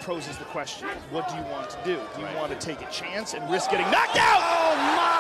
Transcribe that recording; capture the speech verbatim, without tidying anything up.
poses the question, what do you want to do? Do you right. want to take a chance and risk getting knocked out? Oh, my!